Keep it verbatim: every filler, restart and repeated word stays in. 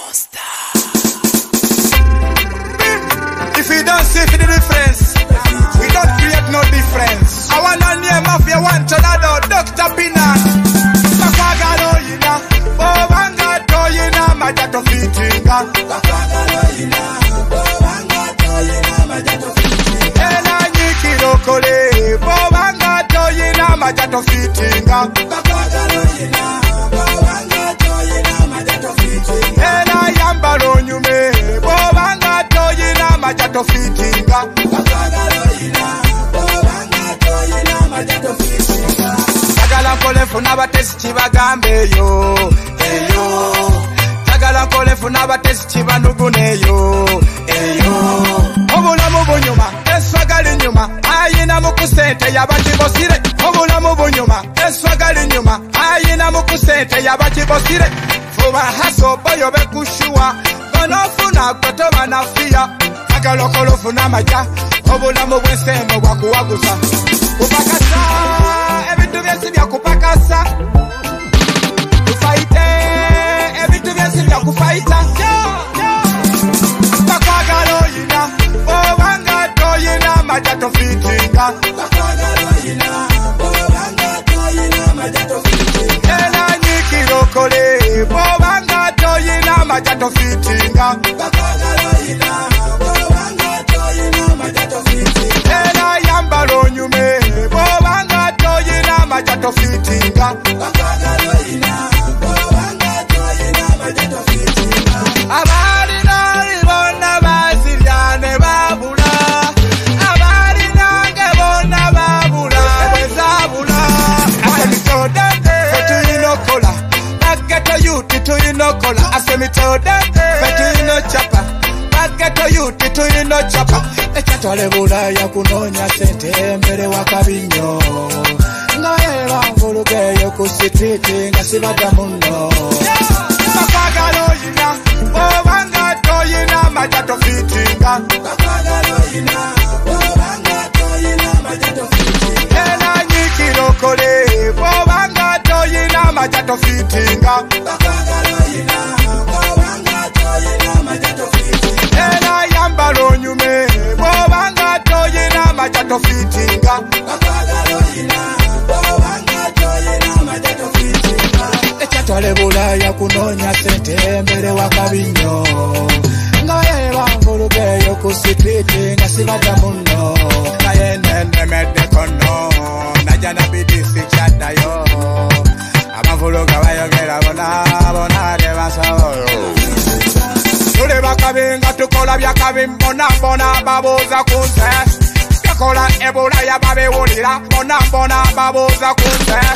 Monster. If you don't see the difference, we don't create no difference. I wanna name of you one to another, Doctor Pinan. Bakagalo yina, bobanga to yina, majato fitinga. Bakagalo yina, bobanga to yina, majato fitinga. Ela nyikiro kole, bobanga to yina, majato fitinga. Bakagalo yina, bobanga to yina, majato fitinga. Ela yambalo nyume, bobanga to yina, majato fitinga. Bakagalo yina, bobanga to yina, majato fitinga. Tagala kole funa batesi bagambe yo, eyo. Tagala kole funa batesi banugune yo, eyo. Obulamu bunyuma, eswagali nyuma, ayina mukusente yabakibosire. Obulamu bunyuma, eswagali nyuma, ayina mukusente yabakibosire. Fuba haso boyo bekushua, banofuna kwato banafia. Tagala kole funa maja, obulamu bwensemo bwakuwaguza. Kupakasa, ebitu byesi bya kupakasa. Kufaite, ebitu byesi bya kufaita. Bakwagalo yina, bobanga to yina, majato fitinga. Bakwagalo yina, bobanga to yina, majato fitinga. Ela nyikiro kole, bobanga to yina, majato fitinga. Bakwagalo yina, bobanga to yina, majato fitinga. Ela yambalo nyume, bobanga to yina, majato fitinga. Bakwagalo yina, bobanga to yina, majato fitinga. Abari nari bona baziryane babula. Abari nange bona babula bezabula. Asemitoda fetu inokola. Bageto yuti tu inokola. Asemitoda fetu inochapa. Bageto yuti tu inochapa. Echatole bulaya kunonya sente mbere wakabinyo. Ngaye bangulugeyo kusititi ngasibada muno. Bakwagalo yina, bobanga to yina, majato fitinga. Bakwagalo yina, bobanga to yina, majato fitinga. Ela nyikiro kole, bobanga to yina, majato fitinga. Bakwagalo yina, bobanga to yina, majato fitinga. Ela yambalo nyume, bobanga to yina, majato fitinga. Bakwagalo yina, bobanga to yina, majato fitinga. Echatole bulaya kunonya sente mbere wakabinyo. Ngaye bangulugeyo kusititi ngasibada muno. Ngaye nene mede kono, najana bidisi chadayo. Amavuluga bayogera bona, bona debasayo. Tule bakabinga tukola byakabimbona, bona babuza kunse. Byakola ebulaya babewulira, bona bona babuza kunse.